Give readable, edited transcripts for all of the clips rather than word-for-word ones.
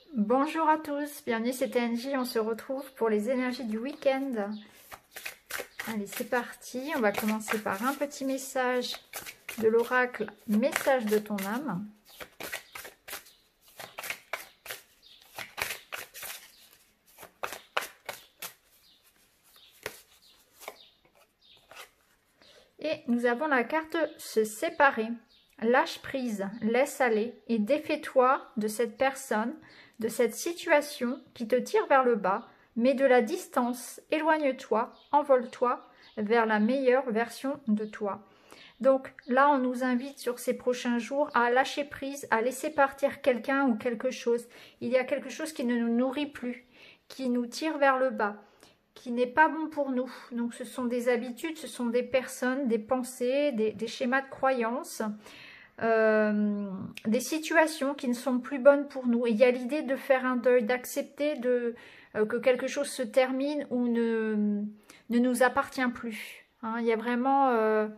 Bonjour à tous, bienvenue c'est TNJ, on se retrouve pour les énergies du week-end. Allez, c'est parti, on va commencer par un petit message de l'oracle, message de ton âme. Et nous avons la carte se séparer. Lâche prise, laisse aller et défais-toi de cette personne, de cette situation qui te tire vers le bas, mets de la distance, éloigne-toi, envole-toi vers la meilleure version de toi. Donc là, on nous invite sur ces prochains jours à lâcher prise, à laisser partir quelqu'un ou quelque chose. Il y a quelque chose qui ne nous nourrit plus, qui nous tire vers le bas, qui n'est pas bon pour nous. Donc ce sont des habitudes, ce sont des personnes, des pensées, des schémas de croyances, des situations qui ne sont plus bonnes pour nous. Et il y a l'idée de faire un deuil, d'accepter que quelque chose se termine ou ne nous appartient plus. Hein, il y a vraiment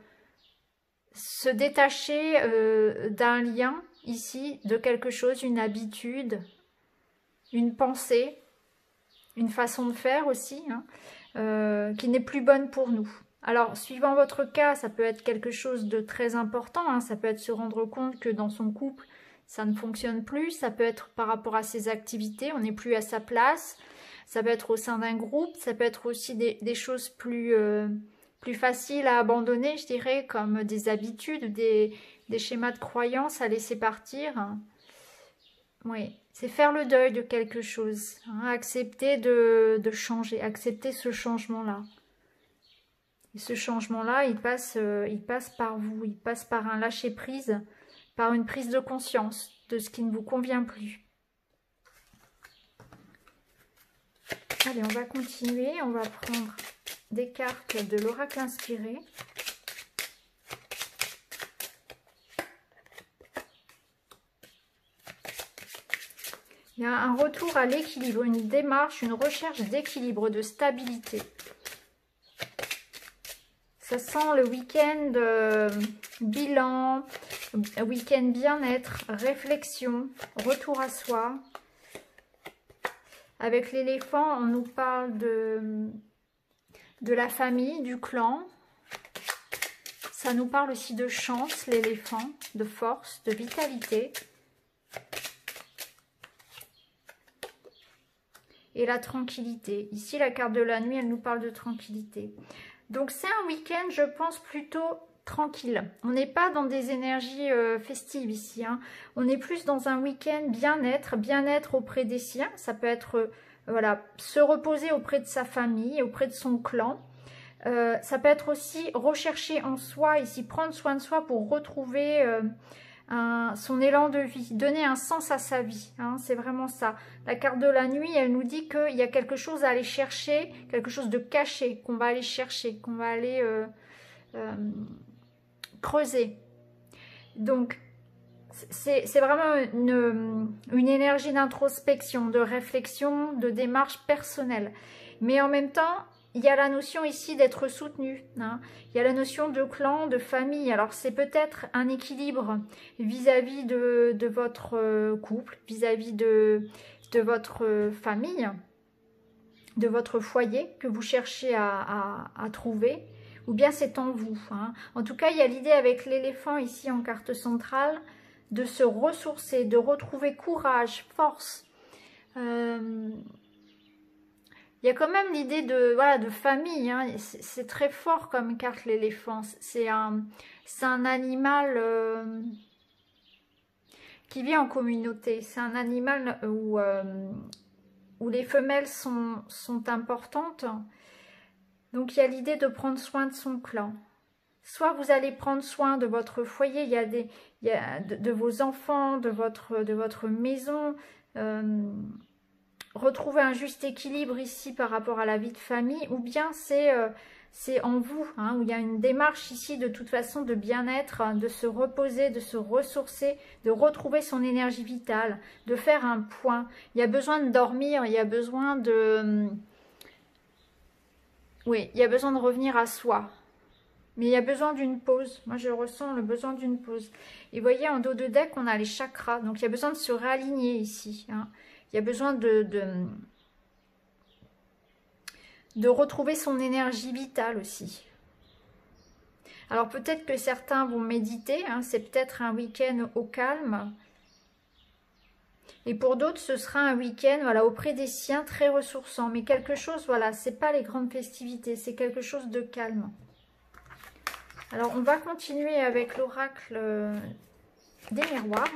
se détacher d'un lien ici, de quelque chose, une habitude, une pensée, une façon de faire aussi, hein, qui n'est plus bonne pour nous. Alors, suivant votre cas, ça peut être quelque chose de très important, hein, ça peut être se rendre compte que dans son couple, ça ne fonctionne plus, ça peut être par rapport à ses activités, on n'est plus à sa place, ça peut être au sein d'un groupe, ça peut être aussi des choses plus faciles à abandonner, je dirais, comme des habitudes, des schémas de croyances à laisser partir. Oui, c'est faire le deuil de quelque chose, hein, accepter de changer, accepter ce changement-là. Et ce changement-là, il passe par vous, il passe par un lâcher-prise, par une prise de conscience de ce qui ne vous convient plus. Allez, on va continuer, on va prendre des cartes de l'oracle inspiré. Il y a un retour à l'équilibre, une démarche, une recherche d'équilibre, de stabilité. Ça sent le week-end bilan, week-end bien-être, réflexion, retour à soi. Avec l'éléphant, on nous parle de la famille, du clan. Ça nous parle aussi de chance, l'éléphant, de force, de vitalité. Et la tranquillité. Ici, la carte de la nuit, elle nous parle de tranquillité. Donc, c'est un week-end, je pense, plutôt tranquille. On n'est pas dans des énergies festives ici. Hein. On est plus dans un week-end bien-être auprès des siens. Ça peut être, voilà, se reposer auprès de sa famille, auprès de son clan. Ça peut être aussi rechercher en soi, ici, prendre soin de soi pour retrouver son élan de vie, donner un sens à sa vie, hein, c'est vraiment ça. La carte de la nuit, elle nous dit qu'il y a quelque chose à aller chercher, quelque chose de caché, qu'on va aller chercher, qu'on va aller creuser. Donc, c'est vraiment une énergie d'introspection, de réflexion, de démarche personnelle. Mais en même temps, il y a la notion ici d'être soutenu, hein. Il y a la notion de clan, de famille. Alors c'est peut-être un équilibre vis-à-vis de votre couple, vis-à-vis de votre famille, de votre foyer que vous cherchez à trouver, ou bien c'est en vous. Hein. En tout cas, il y a l'idée avec l'éléphant ici en carte centrale de se ressourcer, de retrouver courage, force. Il y a quand même l'idée de famille, hein. C'est très fort comme carte l'éléphant. C'est un animal qui vit en communauté. C'est un animal où les femelles sont importantes. Donc il y a l'idée de prendre soin de son clan. Soit vous allez prendre soin de votre foyer, il y a de vos enfants, de votre maison. Retrouver un juste équilibre ici par rapport à la vie de famille, ou bien c'est en vous, hein, où il y a une démarche ici de toute façon de bien-être, de se reposer, de se ressourcer, de retrouver son énergie vitale, de faire un point. Il y a besoin de dormir, il y a besoin de... Oui, il y a besoin de revenir à soi. Mais il y a besoin d'une pause. Moi, je ressens le besoin d'une pause. Et vous voyez, en dos de deck, on a les chakras. Donc, il y a besoin de se réaligner ici. Hein. il y a besoin de retrouver son énergie vitale aussi. Alors peut-être que certains vont méditer, hein, c'est peut-être un week-end au calme. Et pour d'autres, ce sera un week-end voilà, auprès des siens, très ressourçant. Mais quelque chose, voilà, c'est pas les grandes festivités, c'est quelque chose de calme. Alors on va continuer avec l'oracle des miroirs.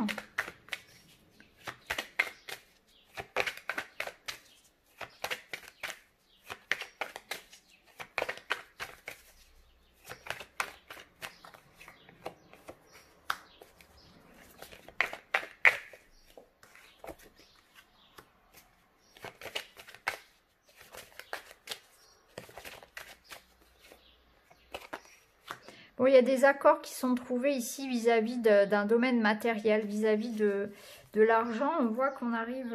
Bon, il y a des accords qui sont trouvés ici vis-à-vis d'un domaine matériel, vis-à-vis de l'argent. On voit qu'on arrive,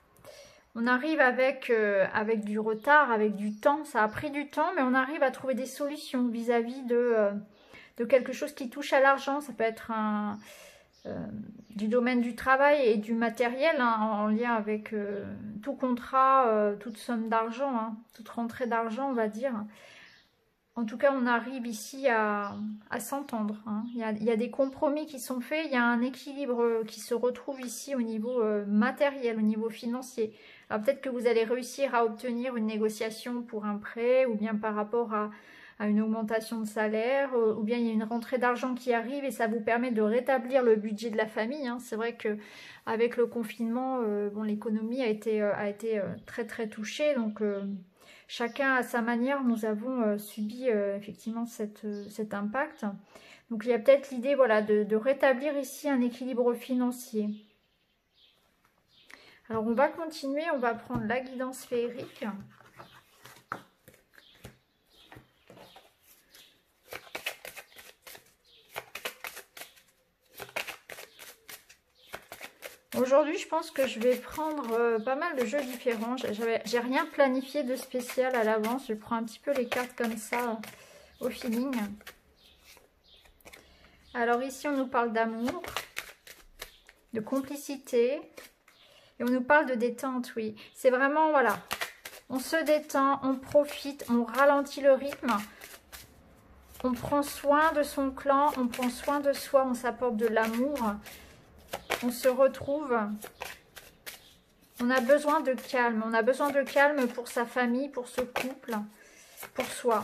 avec du retard, avec du temps. Ça a pris du temps, mais on arrive à trouver des solutions vis-à-vis de quelque chose qui touche à l'argent. Ça peut être du domaine du travail et du matériel, hein, en lien avec tout contrat, toute somme d'argent, hein, toute rentrée d'argent, on va dire. En tout cas, on arrive ici à s'entendre. Hein. Il y a des compromis qui sont faits, il y a un équilibre qui se retrouve ici au niveau matériel, au niveau financier. Alors peut-être que vous allez réussir à obtenir une négociation pour un prêt, ou bien par rapport à une augmentation de salaire, ou bien il y a une rentrée d'argent qui arrive et ça vous permet de rétablir le budget de la famille. Hein. C'est vrai que avec le confinement, bon, l'économie a été très très touchée, donc chacun à sa manière, nous avons subi effectivement cet impact. Donc il y a peut-être l'idée voilà, de rétablir ici un équilibre financier. Alors on va continuer, on va prendre la guidance féerique. Aujourd'hui, je pense que je vais prendre pas mal de jeux différents. J'ai rien planifié de spécial à l'avance. Je prends un petit peu les cartes comme ça, au feeling. Alors ici, on nous parle d'amour, de complicité. Et on nous parle de détente, oui. C'est vraiment, voilà, on se détend, on profite, on ralentit le rythme. On prend soin de son clan, on prend soin de soi, on s'apporte de l'amour. On se retrouve, on a besoin de calme. On a besoin de calme pour sa famille, pour ce couple, pour soi.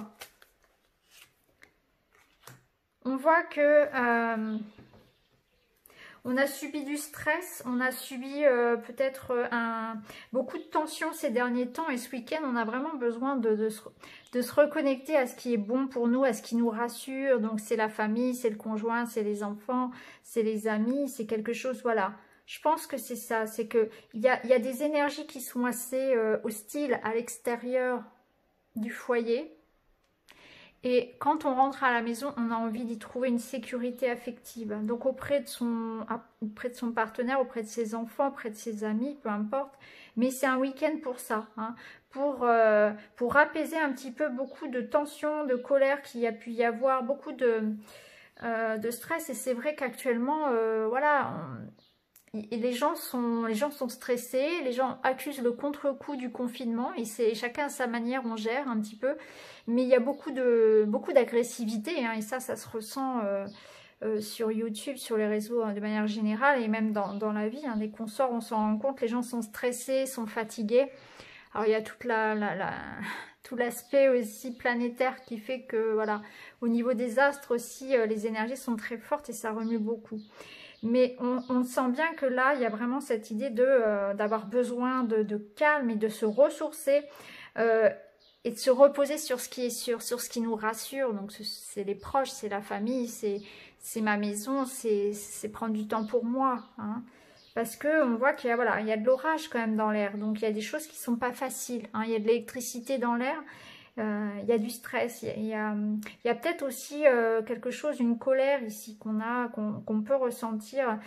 On voit que on a subi du stress, on a subi peut-être beaucoup de tensions ces derniers temps. Et ce week-end, on a vraiment besoin de se reconnecter à ce qui est bon pour nous, à ce qui nous rassure. Donc c'est la famille, c'est le conjoint, c'est les enfants, c'est les amis, c'est quelque chose, voilà. Je pense que c'est ça, c'est qu'il y a des énergies qui sont assez hostiles à l'extérieur du foyer. Et quand on rentre à la maison, on a envie d'y trouver une sécurité affective. Donc auprès de son partenaire, auprès de ses enfants, auprès de ses amis, peu importe. Mais c'est un week-end pour ça, hein, pour apaiser un petit peu beaucoup de tensions, de colère qu'il y a pu y avoir, beaucoup de stress. Et c'est vrai qu'actuellement, voilà, les gens sont stressés, les gens accusent le contre-coup du confinement. Et c'est chacun à sa manière, on gère un petit peu. Mais il y a beaucoup d'agressivité, hein, et ça se ressent sur YouTube, sur les réseaux de manière générale, et même dans la vie. Hein, dès qu'on sort, on s'en rend compte, les gens sont stressés, sont fatigués. Alors il y a tout l'aspect aussi planétaire qui fait que, voilà, au niveau des astres aussi, les énergies sont très fortes et ça remue beaucoup. Mais on sent bien que là, il y a vraiment cette idée d'avoir besoin de calme et de se ressourcer, et de se reposer sur ce qui est sûr, sur ce qui nous rassure. Donc c'est les proches, c'est la famille, c'est ma maison, c'est prendre du temps pour moi. Hein. Parce qu'on voit qu'il y a, voilà, il y a de l'orage quand même dans l'air. Donc il y a des choses qui ne sont pas faciles. Hein. Il y a de l'électricité dans l'air, il y a du stress. Il y a peut-être aussi quelque chose, une colère ici qu'on peut ressentir.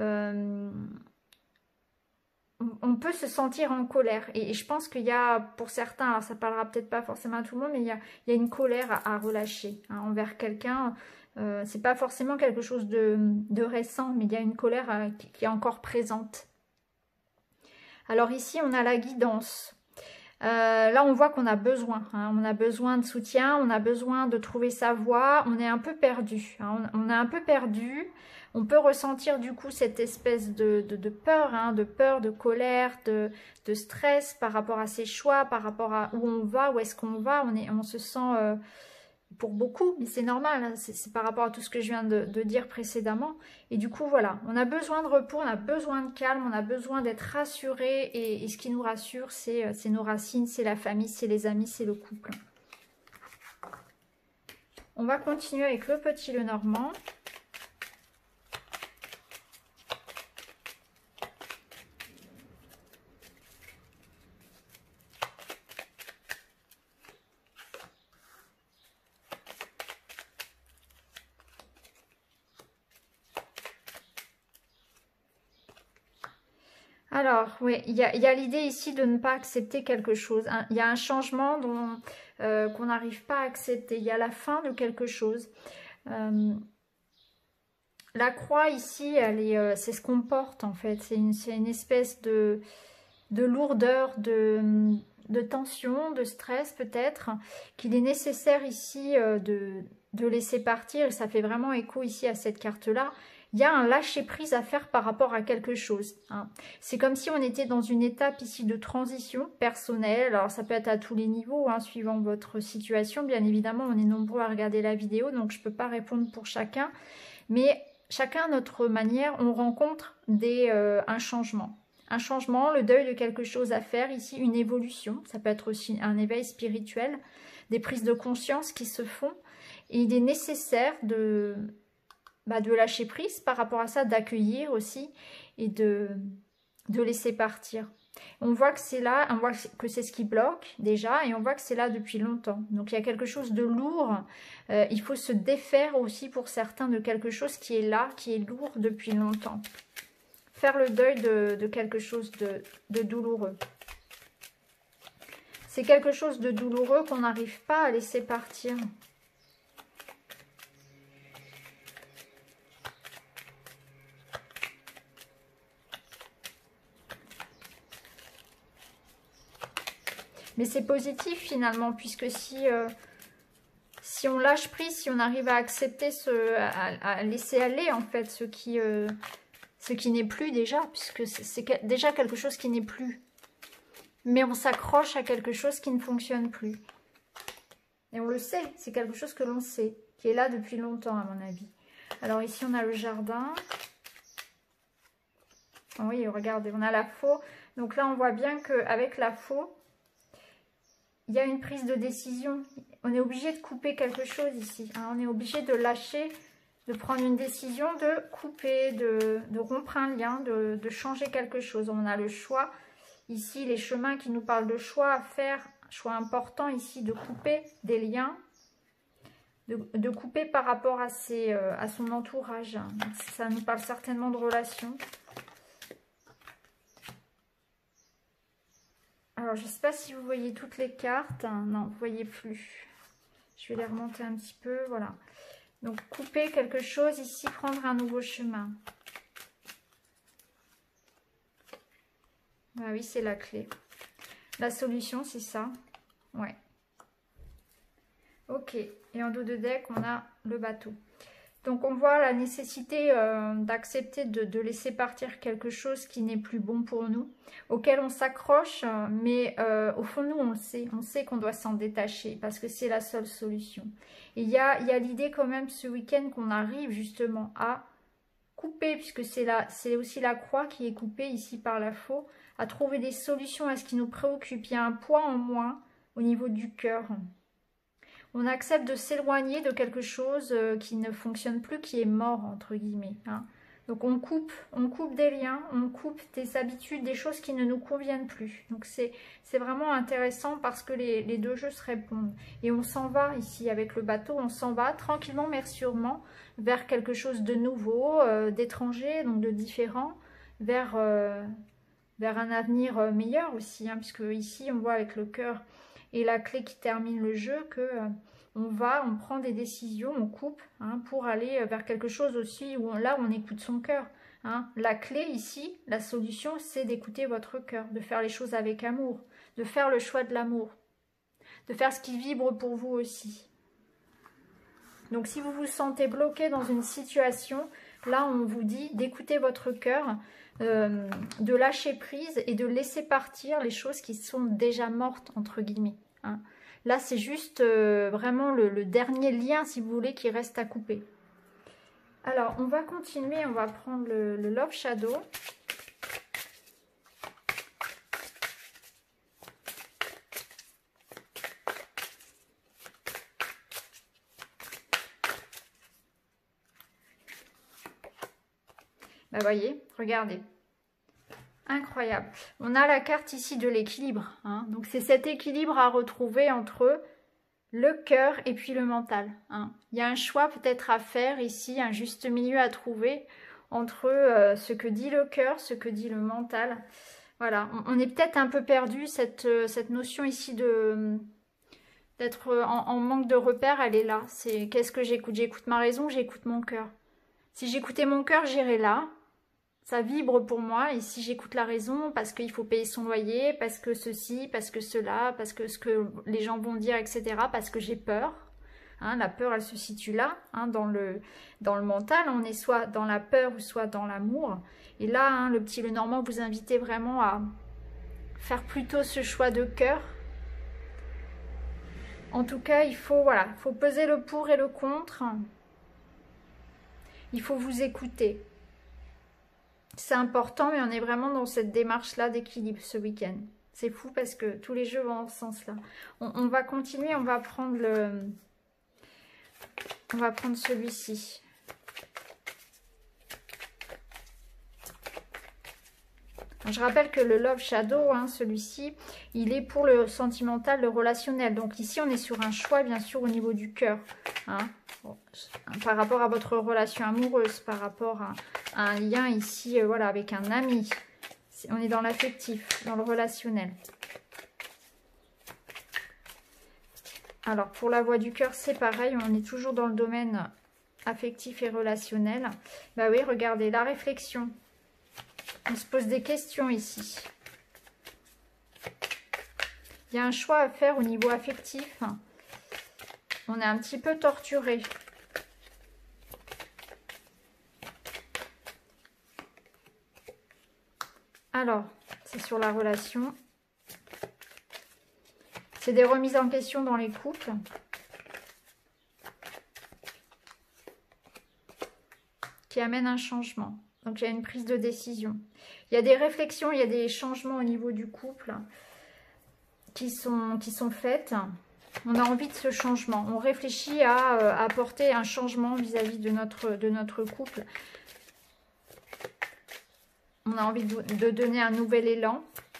On peut se sentir en colère. Et je pense qu'il y a, pour certains, alors ça parlera peut-être pas forcément à tout le monde, mais il y a une colère à relâcher, hein, envers quelqu'un. C'est pas forcément quelque chose de récent, mais il y a une colère qui est encore présente. Alors ici, on a la guidance. Là, on voit qu'on a besoin. Hein, on a besoin de soutien, on a besoin de trouver sa voie. On est un peu perdu. Hein, on est un peu perdu. On peut ressentir du coup cette espèce de peur, hein, de colère, de stress par rapport à ses choix, par rapport à où on va, où est-ce qu'on va. On se sent... pour beaucoup, mais c'est normal, hein, c'est par rapport à tout ce que je viens de dire précédemment. Et du coup, voilà, on a besoin de repos, on a besoin de calme, on a besoin d'être rassuré. Et ce qui nous rassure, c'est nos racines, c'est la famille, c'est les amis, c'est le couple. On va continuer avec le petit Lenormand. Alors, oui, il y a l'idée ici de ne pas accepter quelque chose. Hein. Il y a un changement qu'on n'arrive pas à accepter. Il y a la fin de quelque chose. La croix ici, c'est ce qu'on porte en fait. C'est une espèce de lourdeur, de tension, de stress peut-être, qu'il est nécessaire ici de laisser partir. Et ça fait vraiment écho ici à cette carte-là. Il y a un lâcher-prise à faire par rapport à quelque chose. Hein. C'est comme si on était dans une étape ici de transition personnelle. Alors ça peut être à tous les niveaux, hein, suivant votre situation. Bien évidemment, on est nombreux à regarder la vidéo, donc je ne peux pas répondre pour chacun. Mais chacun à notre manière, on rencontre un changement. Un changement, le deuil de quelque chose à faire, ici une évolution. Ça peut être aussi un éveil spirituel, des prises de conscience qui se font. Et il est nécessaire de lâcher prise par rapport à ça, d'accueillir aussi et de laisser partir. On voit que c'est là, on voit que c'est ce qui bloque déjà et on voit que c'est là depuis longtemps. Donc il y a quelque chose de lourd. Il faut se défaire aussi pour certains de quelque chose qui est là, qui est lourd depuis longtemps. Faire le deuil de quelque chose de douloureux. C'est quelque chose de douloureux qu'on n'arrive pas à laisser partir. Mais c'est positif finalement, puisque si on lâche prise, si on arrive à accepter, à laisser aller en fait ce qui n'est plus déjà, puisque c'est déjà quelque chose qui n'est plus. Mais on s'accroche à quelque chose qui ne fonctionne plus. Et on le sait, c'est quelque chose que l'on sait, qui est là depuis longtemps à mon avis. Alors ici on a le jardin. Oui, regardez, on a la faux. Donc là on voit bien qu'avec la faux, il y a une prise de décision. On est obligé de couper quelque chose ici. Hein. On est obligé de lâcher, de prendre une décision, de couper, de rompre un lien, de changer quelque chose. On a le choix. Ici, les chemins qui nous parlent de choix à faire, choix important ici, de couper des liens, de couper par rapport à son entourage. Ça nous parle certainement de relations. Alors, je ne sais pas si vous voyez toutes les cartes. Non, vous ne voyez plus. Je vais les remonter un petit peu. Voilà. Donc, couper quelque chose ici, prendre un nouveau chemin. Ah oui, c'est la clé. La solution, c'est ça. Ouais. Ok. Et en dos de deck, on a le bateau. Donc, on voit la nécessité d'accepter de laisser partir quelque chose qui n'est plus bon pour nous, auquel on s'accroche, mais au fond, nous, on sait qu'on doit s'en détacher parce que c'est la seule solution. Et il y a l'idée quand même ce week-end qu'on arrive justement à couper, puisque c'est aussi la croix qui est coupée ici par la faux, à trouver des solutions à ce qui nous préoccupe. Il y a un poids en moins au niveau du cœur. On accepte de s'éloigner de quelque chose qui ne fonctionne plus, qui est mort, entre guillemets. Hein. Donc on coupe des liens, on coupe des habitudes, des choses qui ne nous conviennent plus. Donc c'est vraiment intéressant parce que les deux jeux se répondent. Et on s'en va ici avec le bateau, on s'en va tranquillement mais sûrement vers quelque chose de nouveau, d'étranger, donc de différent, vers un avenir meilleur aussi. Hein, puisque ici on voit avec le cœur et la clé qui termine le jeu que on prend des décisions, on coupe pour aller vers quelque chose aussi où là on écoute son cœur. Hein. La clé ici, la solution, c'est d'écouter votre cœur, de faire les choses avec amour, de faire le choix de l'amour, de faire ce qui vibre pour vous aussi. Donc si vous vous sentez bloqué dans une situation, là on vous dit d'écouter votre cœur, de lâcher prise et de laisser partir les choses qui sont déjà mortes, entre guillemets. Hein. Là c'est juste vraiment le dernier lien, si vous voulez, qui reste à couper. Alors on va continuer, on va prendre le Love Shadow. Bah, voyez, regardez. Incroyable. On a la carte ici de l'équilibre. Hein. Donc, c'est cet équilibre à retrouver entre le cœur et puis le mental. Hein. Il y a un choix peut-être à faire ici, un juste milieu à trouver entre ce que dit le cœur, ce que dit le mental. Voilà, on est peut-être un peu perdu. Cette notion ici d'être en manque de repères, elle est là. C'est qu'est-ce que j'écoute? J'écoute ma raison, j'écoute mon cœur. Si j'écoutais mon cœur, j'irais là. Ça vibre pour moi, et si j'écoute la raison, parce qu'il faut payer son loyer, parce que ceci, parce que cela, parce que ce que les gens vont dire, etc., parce que j'ai peur. Hein, la peur, elle se situe là, hein, dans le mental. On est soit dans la peur ou soit dans l'amour. Et là, hein, le petit Lenormand vous invite vraiment à faire plutôt ce choix de cœur. En tout cas, il faut, voilà, faut peser le pour et le contre. Il faut vous écouter. C'est important, mais on est vraiment dans cette démarche-là d'équilibre ce week-end. C'est fou parce que tous les jeux vont dans ce sens-là. On va continuer, on va prendre celui-ci. Je rappelle que le Love Shadow, hein, celui-ci, il est pour le sentimental, le relationnel. Donc ici, on est sur un choix, bien sûr, au niveau du cœur. Hein. Bon, par rapport à votre relation amoureuse, par rapport à un lien ici, voilà, avec un ami. On est dans l'affectif, dans le relationnel. Alors, pour la voix du cœur, c'est pareil. On est toujours dans le domaine affectif et relationnel. Bah oui, regardez, la réflexion. On se pose des questions ici. Il y a un choix à faire au niveau affectif. On est un petit peu torturé. Alors, c'est sur la relation. C'est des remises en question dans les couples. Qui amènent un changement. Donc, il y a une prise de décision. Il y a des réflexions, il y a des changements au niveau du couple qui sont faites. On a envie de ce changement. On réfléchit à apporter un changement vis-à-vis de notre couple. On a envie de donner un nouvel élan.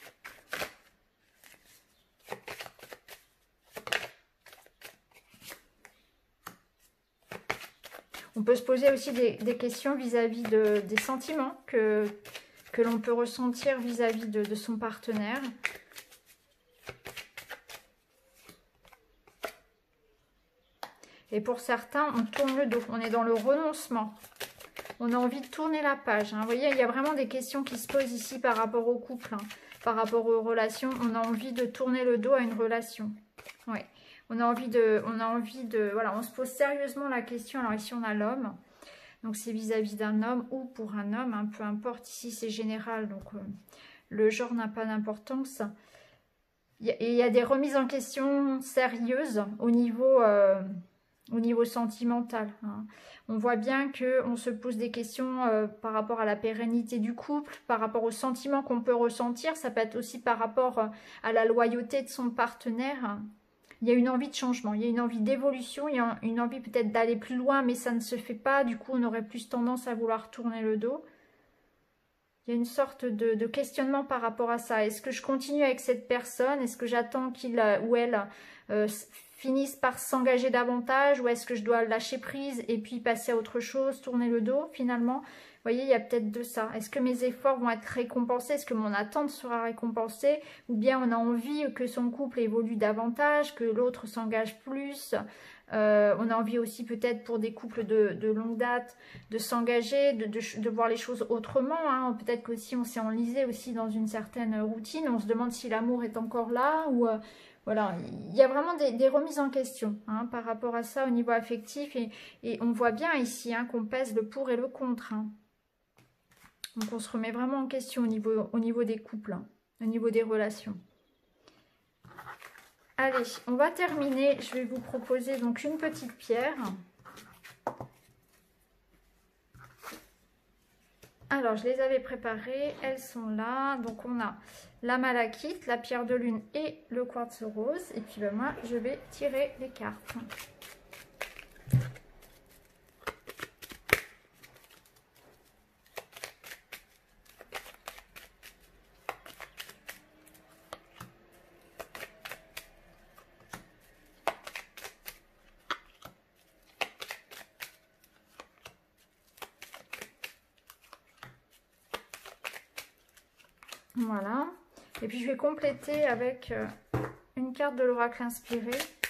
On peut se poser aussi des questions vis-à-vis des sentiments que l'on peut ressentir vis-à-vis de son partenaire. Et pour certains, on tourne le dos. On est dans le renoncement. On a envie de tourner la page. Hein. Vous voyez, il y a vraiment des questions qui se posent ici par rapport au couple, hein, par rapport aux relations. On a envie de tourner le dos à une relation. Oui. On a envie de, voilà, on se pose sérieusement la question. Alors ici, on a l'homme. Donc, c'est vis-à-vis d'un homme ou pour un homme, hein, peu importe. Ici, c'est général. Donc, le genre n'a pas d'importance. Il y a des remises en question sérieuses au niveau sentimental. Hein. On voit bien qu'on se pose des questions par rapport à la pérennité du couple, par rapport aux sentiments qu'on peut ressentir. Ça peut être aussi par rapport à la loyauté de son partenaire. Il y a une envie de changement, il y a une envie d'évolution, il y a une envie peut-être d'aller plus loin, mais ça ne se fait pas. Du coup, on aurait plus tendance à vouloir tourner le dos. Il y a une sorte de questionnement par rapport à ça. Est-ce que je continue avec cette personne? Est-ce que j'attends qu'il ou elle finisse par s'engager davantage? Ou est-ce que je dois lâcher prise et puis passer à autre chose, tourner le dos finalement? Vous voyez, il y a peut-être de ça. Est-ce que mes efforts vont être récompensés? Est-ce que mon attente sera récompensée? Ou bien on a envie que son couple évolue davantage, que l'autre s'engage plus? On a envie aussi peut-être pour des couples de longue date de s'engager, de voir les choses autrement. Hein. Peut-être qu'aussi on s'est enlisé aussi dans une certaine routine. On se demande si l'amour est encore là ou... voilà, il y a vraiment des remises en question hein, par rapport à ça au niveau affectif. Et on voit bien ici hein, qu'on pèse le pour et le contre. Hein. Donc on se remet vraiment en question au niveau des couples, hein, au niveau des relations. Allez, on va terminer. Je vais vous proposer donc une petite pierre. Alors, je les avais préparées. Elles sont là. Donc, on a la malachite, la pierre de lune et le quartz rose. Et puis, ben, moi, je vais tirer les cartes. Voilà. Et puis je vais compléter avec une carte de l'oracle inspiré.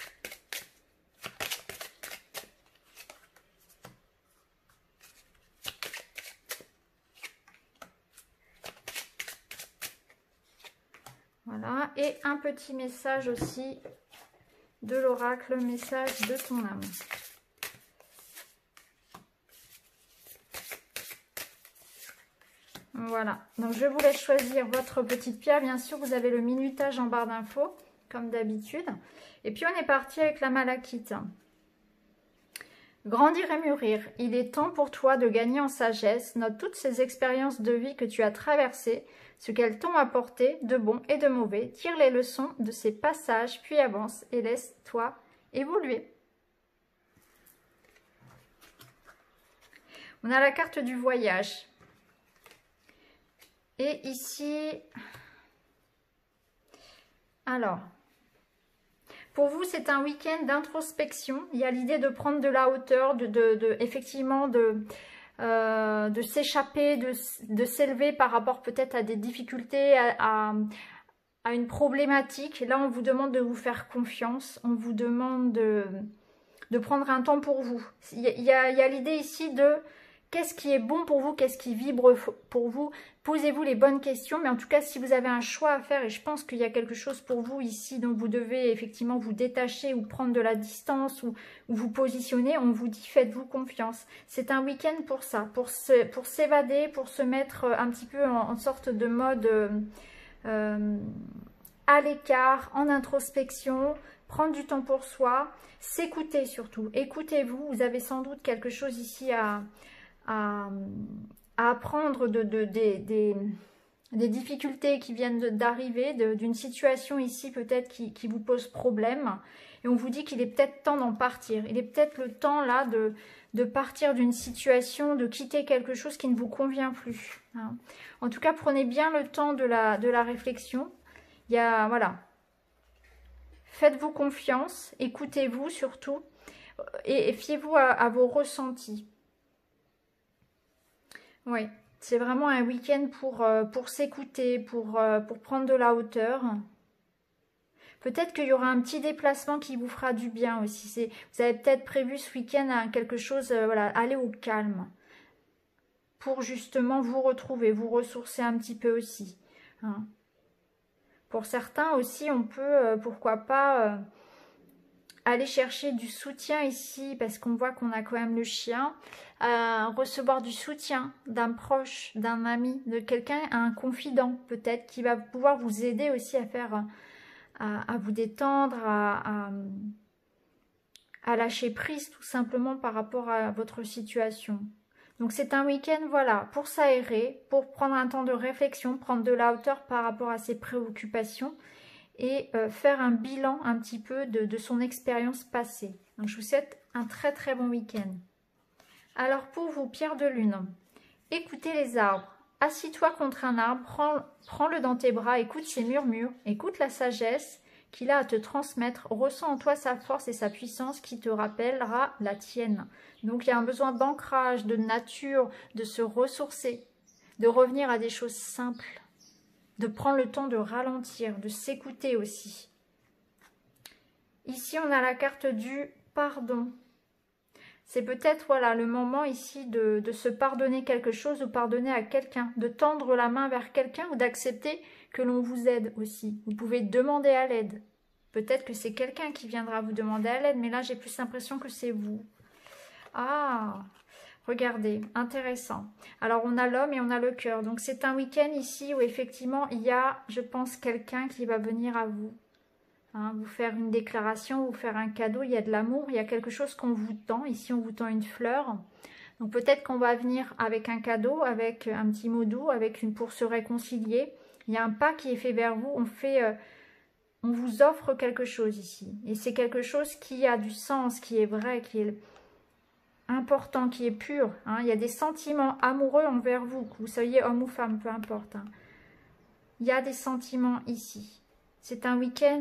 Voilà. Et un petit message aussi de l'oracle, message de ton âme. Voilà, donc je vous laisse choisir votre petite pierre. Bien sûr, vous avez le minutage en barre d'infos, comme d'habitude. Et puis, on est parti avec la malachite. Grandir et mûrir. Il est temps pour toi de gagner en sagesse. Note toutes ces expériences de vie que tu as traversées, ce qu'elles t'ont apporté de bon et de mauvais. Tire les leçons de ces passages, puis avance et laisse-toi évoluer. On a la carte du voyage. Et ici, alors, pour vous, c'est un week-end d'introspection. Il y a l'idée de prendre de la hauteur, effectivement, de s'échapper, de s'élever par rapport peut-être à des difficultés, à une problématique. Là, on vous demande de vous faire confiance. On vous demande de prendre un temps pour vous. Il y a l'idée ici de... Qu'est-ce qui est bon pour vous? Qu'est-ce qui vibre pour vous? Posez-vous les bonnes questions. Mais en tout cas, si vous avez un choix à faire, et je pense qu'il y a quelque chose pour vous ici dont vous devez effectivement vous détacher ou prendre de la distance ou vous positionner, on vous dit faites-vous confiance. C'est un week-end pour ça, pour s'évader, pour se mettre un petit peu en sorte de mode à l'écart, en introspection, prendre du temps pour soi, s'écouter surtout. Écoutez-vous, vous avez sans doute quelque chose ici à apprendre des difficultés qui viennent d'arriver, d'une situation ici peut-être qui vous pose problème. Et on vous dit qu'il est peut-être temps d'en partir. Il est peut-être le temps là de partir d'une situation, de quitter quelque chose qui ne vous convient plus. Hein. En tout cas, prenez bien le temps de la réflexion. Il y a, voilà. Faites-vous confiance, écoutez-vous surtout et fiez-vous à vos ressentis. Oui, c'est vraiment un week-end pour s'écouter, pour prendre de la hauteur. Peut-être qu'il y aura un petit déplacement qui vous fera du bien aussi. Vous avez peut-être prévu ce week-end quelque chose, voilà, aller au calme. Pour justement vous retrouver, vous ressourcer un petit peu aussi. Hein. Pour certains aussi, on peut, pourquoi pas... aller chercher du soutien ici, parce qu'on voit qu'on a quand même le chien, recevoir du soutien d'un proche, d'un ami, de quelqu'un, un confident peut-être, qui va pouvoir vous aider aussi à faire, à vous détendre, à lâcher prise tout simplement par rapport à votre situation. Donc c'est un week-end, voilà, pour s'aérer, pour prendre un temps de réflexion, prendre de la hauteur par rapport à ses préoccupations, et faire un bilan un petit peu de son expérience passée. Donc je vous souhaite un très très bon week-end. Alors pour vous, pierre de lune, écoutez les arbres. Assis-toi contre un arbre, prends-le dans tes bras, écoute ses murmures, écoute la sagesse qu'il a à te transmettre, ressens en toi sa force et sa puissance qui te rappellera la tienne. Donc il y a un besoin d'ancrage, de nature, de se ressourcer, de revenir à des choses simples, de prendre le temps de ralentir, de s'écouter aussi. Ici, on a la carte du pardon. C'est peut-être voilà, le moment ici de se pardonner quelque chose ou pardonner à quelqu'un, de tendre la main vers quelqu'un ou d'accepter que l'on vous aide aussi. Vous pouvez demander à l'aide. Peut-être que c'est quelqu'un qui viendra vous demander à l'aide, mais là j'ai plus l'impression que c'est vous. Ah, regardez, intéressant. Alors on a l'homme et on a le cœur. Donc c'est un week-end ici où effectivement il y a, je pense, quelqu'un qui va venir à vous. Hein, vous faire une déclaration, vous faire un cadeau, il y a de l'amour, il y a quelque chose qu'on vous tend. Ici, on vous tend une fleur. Donc peut-être qu'on va venir avec un cadeau, avec un petit mot doux, pour se réconcilier. Il y a un pas qui est fait vers vous. On vous offre quelque chose ici. Et c'est quelque chose qui a du sens, qui est vrai, qui est important, qui est pur. Hein. Il y a des sentiments amoureux envers vous, que vous soyez homme ou femme, peu importe. Hein. Il y a des sentiments ici. C'est un week-end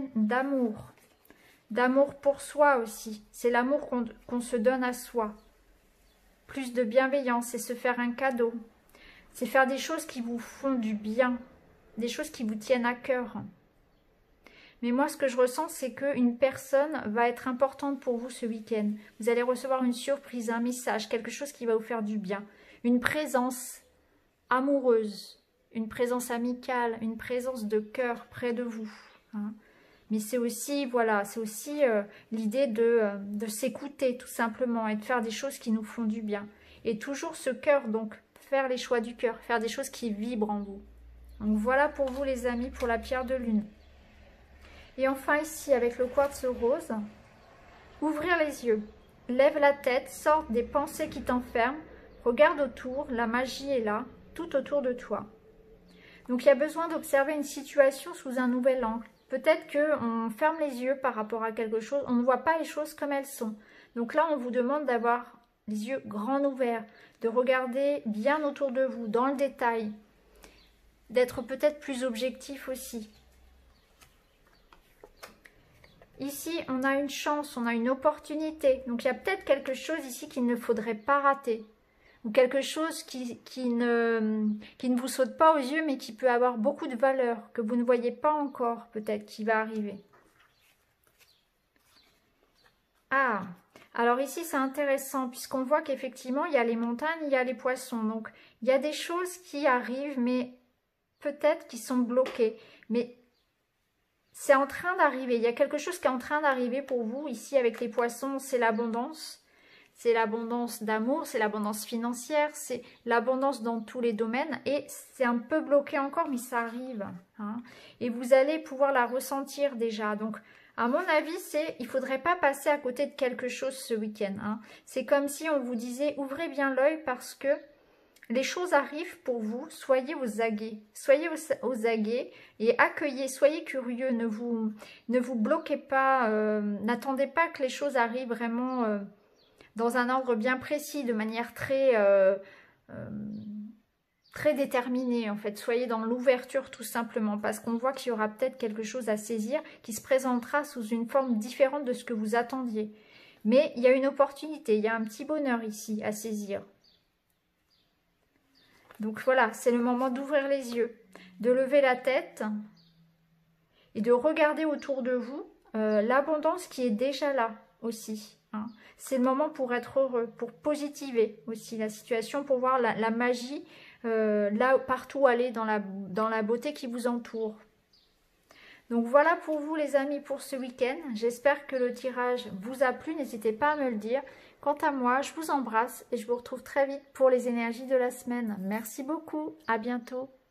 d'amour pour soi aussi. C'est l'amour qu'on se donne à soi. Plus de bienveillance, c'est se faire un cadeau. C'est faire des choses qui vous font du bien, des choses qui vous tiennent à cœur. Mais moi, ce que je ressens, c'est qu'une personne va être importante pour vous ce week-end. Vous allez recevoir une surprise, un message, quelque chose qui va vous faire du bien. Une présence amoureuse, une présence amicale, une présence de cœur près de vous. Hein. Mais c'est aussi, voilà, c'est aussi l'idée de s'écouter tout simplement et de faire des choses qui nous font du bien. Et toujours ce cœur, donc faire les choix du cœur, faire des choses qui vibrent en vous. Donc voilà pour vous les amis, pour la pierre de lune. Et enfin ici avec le quartz rose, ouvrir les yeux, lève la tête, sors des pensées qui t'enferment, regarde autour, la magie est là, tout autour de toi. Donc il y a besoin d'observer une situation sous un nouvel angle. Peut-être qu'on ferme les yeux par rapport à quelque chose, on ne voit pas les choses comme elles sont. Donc là, on vous demande d'avoir les yeux grands ouverts, de regarder bien autour de vous, dans le détail, d'être peut-être plus objectif aussi. Ici, on a une chance, on a une opportunité. Donc il y a peut-être quelque chose ici qu'il ne faudrait pas rater. Ou quelque chose qui ne vous saute pas aux yeux, mais qui peut avoir beaucoup de valeur, que vous ne voyez pas encore, peut-être, qui va arriver. Ah, alors ici, c'est intéressant, puisqu'on voit qu'effectivement, il y a les montagnes, il y a les poissons. Donc, il y a des choses qui arrivent, mais peut-être qui sont bloquées. Mais c'est en train d'arriver. Il y a quelque chose qui est en train d'arriver pour vous. Ici, avec les poissons, c'est l'abondance. C'est l'abondance d'amour, c'est l'abondance financière, c'est l'abondance dans tous les domaines. Et c'est un peu bloqué encore, mais ça arrive. Hein. Et vous allez pouvoir la ressentir déjà. Donc, à mon avis, il ne faudrait pas passer à côté de quelque chose ce week-end. Hein. C'est comme si on vous disait, ouvrez bien l'œil parce que les choses arrivent pour vous. Soyez aux aguets. Soyez aux aguets et accueillez. Soyez curieux. Ne vous bloquez pas. N'attendez pas que les choses arrivent vraiment... dans un ordre bien précis, de manière très déterminée en fait. Soyez dans l'ouverture tout simplement, parce qu'on voit qu'il y aura peut-être quelque chose à saisir qui se présentera sous une forme différente de ce que vous attendiez. Mais il y a une opportunité, il y a un petit bonheur ici à saisir. Donc voilà, c'est le moment d'ouvrir les yeux, de lever la tête et de regarder autour de vous l'abondance qui est déjà là aussi. Hein. C'est le moment pour être heureux, pour positiver aussi la situation, pour voir la magie là partout aller dans la beauté qui vous entoure. Donc voilà pour vous les amis pour ce week-end. J'espère que le tirage vous a plu. N'hésitez pas à me le dire. Quant à moi, je vous embrasse et je vous retrouve très vite pour les énergies de la semaine. Merci beaucoup. À bientôt.